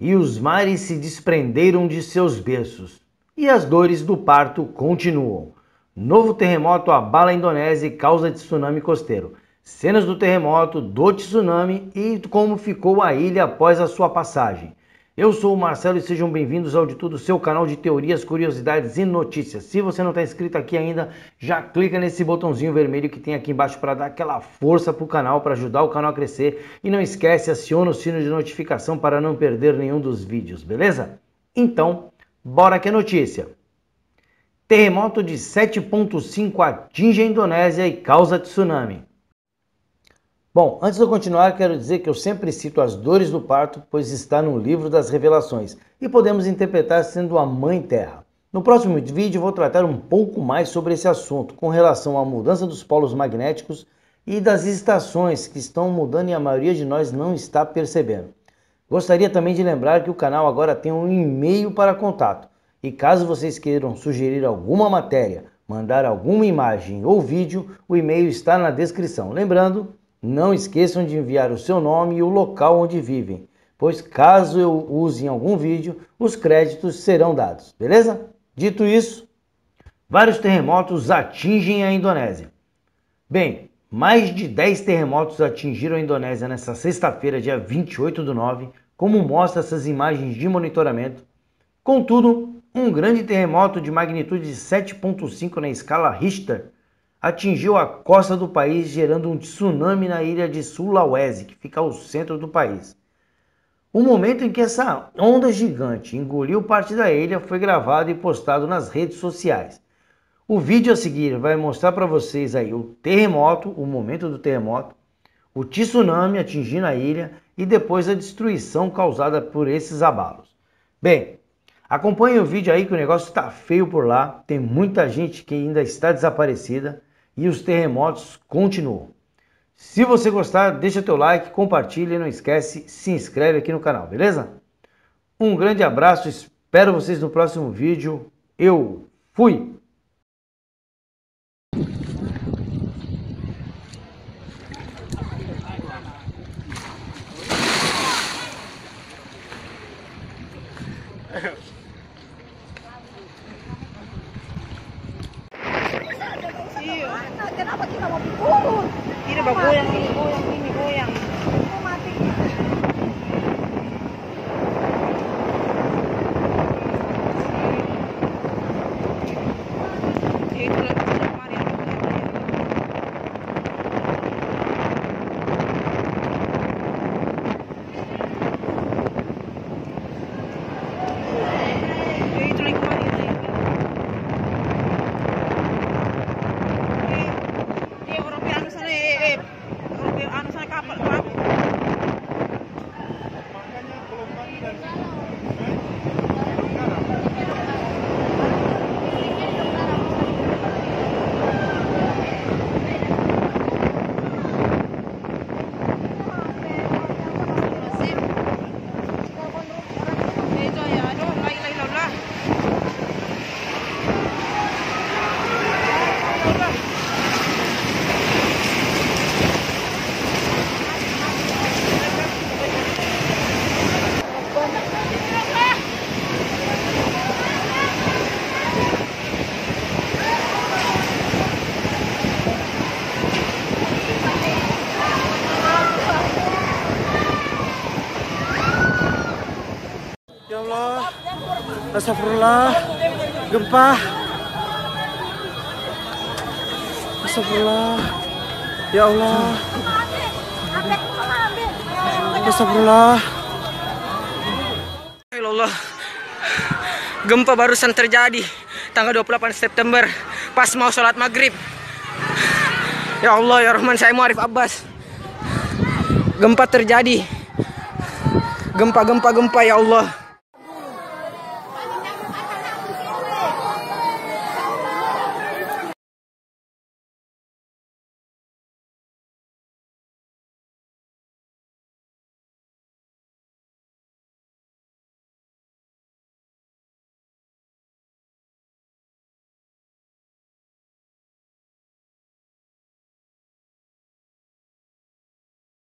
e os mares se desprenderam de seus berços, e as dores do parto continuam. Novo terremoto abala a Indonésia e causa tsunami costeiro. Cenas do terremoto, do tsunami e como ficou a ilha após a sua passagem. Eu sou o Marcelo e sejam bem-vindos ao De Tudo, seu canal de teorias, curiosidades e notícias. Se você não está inscrito aqui ainda, já clica nesse botãozinho vermelho que tem aqui embaixo para dar aquela força para o canal, para ajudar o canal a crescer. E não esquece, aciona o sino de notificação para não perder nenhum dos vídeos, beleza? Então, bora que é notícia. Terremoto de 7,5 atinge a Indonésia e causa tsunami. Bom, antes de eu continuar, quero dizer que eu sempre cito as dores do parto, pois está no livro das revelações, e podemos interpretar sendo a Mãe Terra. No próximo vídeo vou tratar um pouco mais sobre esse assunto, com relação à mudança dos polos magnéticos e das estações que estão mudando e a maioria de nós não está percebendo. Gostaria também de lembrar que o canal agora tem um e-mail para contato, e caso vocês queiram sugerir alguma matéria, mandar alguma imagem ou vídeo, o e-mail está na descrição. Lembrando, não esqueçam de enviar o seu nome e o local onde vivem, pois caso eu use em algum vídeo, os créditos serão dados, beleza? Dito isso, vários terremotos atingem a Indonésia. Bem, mais de 10 terremotos atingiram a Indonésia nesta sexta-feira, dia 28/9, como mostra essas imagens de monitoramento. Contudo, um grande terremoto de magnitude de 7,5 na escala Richter atingiu a costa do país, gerando um tsunami na ilha de Sulawesi, que fica ao centro do país. O momento em que essa onda gigante engoliu parte da ilha foi gravado e postado nas redes sociais. O vídeo a seguir vai mostrar para vocês aí o terremoto, o momento do terremoto, o tsunami atingindo a ilha e depois a destruição causada por esses abalos. Bem, acompanhe o vídeo aí que o negócio está feio por lá, tem muita gente que ainda está desaparecida e os terremotos continuam. Se você gostar, deixa teu like, compartilha e não esquece, se inscreve aqui no canal, beleza? Um grande abraço, espero vocês no próximo vídeo. Eu fui! Kenapa kita mau turun? Ini goyang, ini goyang. Mati. Ya Allah, astagfirullah, gempa, astagfirullah, ya Allah, astagfirullah. Ya Allah, gempa barusan terjadi tanggal 28 September pas mau sholat maghrib. Ya Allah, ya Rahman, saya Muarif Abbas. Gempa terjadi, gempa ya Allah.